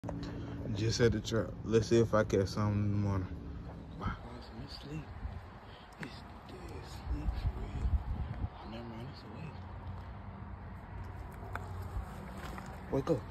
Just at the trap. Let's see if I catch something in the morning. Wow. It's sleep. It's dead sleep for real. Oh, never mind, it's awake. Wake up.